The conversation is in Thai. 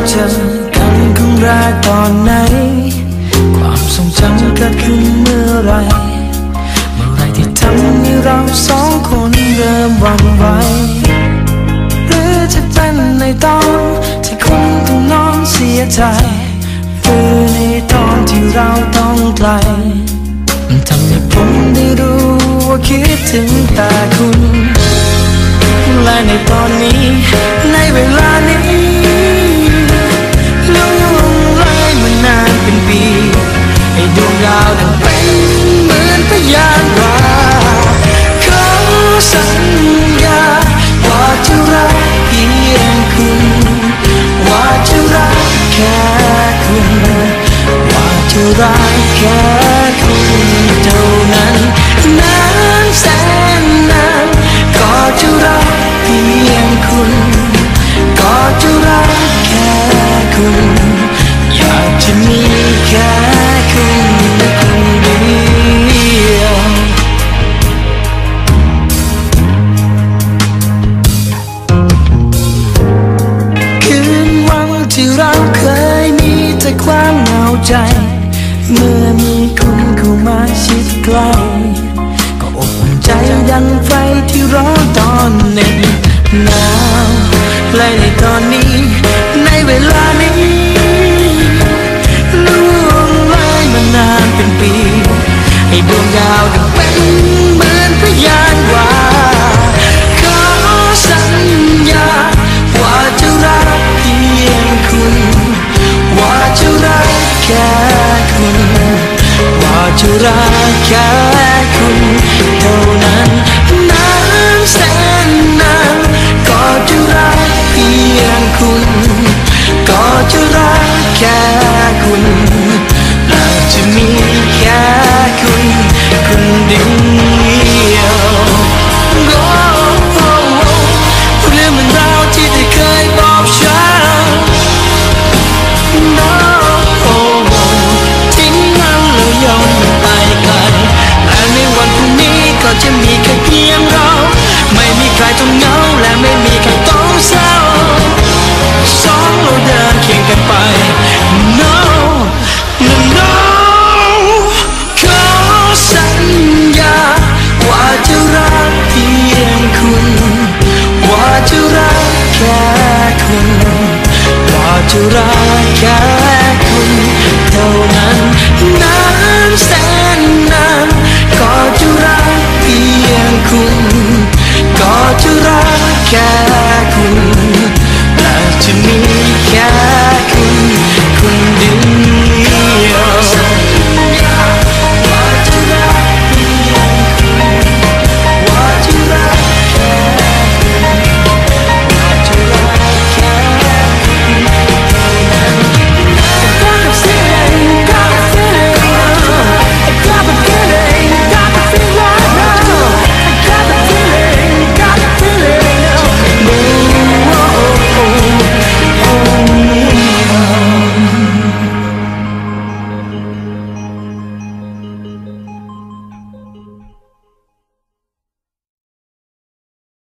เจอกันครั้งแรกตอนไหนความทรงจำเกิดขึ้นเมื่อไรที่ทำให้เราสองคนเริ่มหวั่นไหวหรือจะเป็นในตอนที่คุณต้องนอนเสียใจหรือในตอนที่เราต้องไกลมันทำให้ผมได้รู้ว่าคิดถึงแต่คุณและในตอนนี้ในเวลานี้ล่วงเลยมานานเป็นปีให้ดวงดาวดังเป็นเหมือนพยานว่าขอสัญญาว่าจะรักเพียงคุณว่าจะรักแค่คุณว่าจะรักแค่คุณเท่านั้นนานแสนนานก็จะรักเพียงคุณก็จะรักแค่คุณอยากจะมีแค่คุณคนเดียวคืนวันที่เราเคยมีแต่ความเหงาใจเมื่อมีคุณเข้ามาชิดใกล้ก็อบอุ่นใจดังไฟที่ร้อนตอนเหน็บหนาวและในตอนนี้ในเวลานี้ล่วงเลยมานานเป็นปีให้ดวงดาวดังเป็นเหมือนพยานว่าขอสัญญาว่าจะรักเพียงคุณว่าจะรักแค่คุณว่าจะรักแค่คุณเท่านั้นนานแสนนานก็จะรักเพียงคุณก็จะรักแค่คุณและจะมีแค่คุณคนเดียวเรื่องมันราวที่ได้เคยบอกฉันทิ้งมันแล้วย้อนไปไกลและในวันพรุ่งนี้ก็จะมีแค่เพียงเราไม่มีใครต้องเหงาและไม่มีใครต้องเศร้าสองเราเดินเคียงกันไป No No No ขอสัญญาว่าจะรักเพียงคุณว่าจะรักแค่คุณว่าจะรักแค่คุณเท่านั้นนานแสนนานก็จะรักเพียงคุณก็จะรักแค่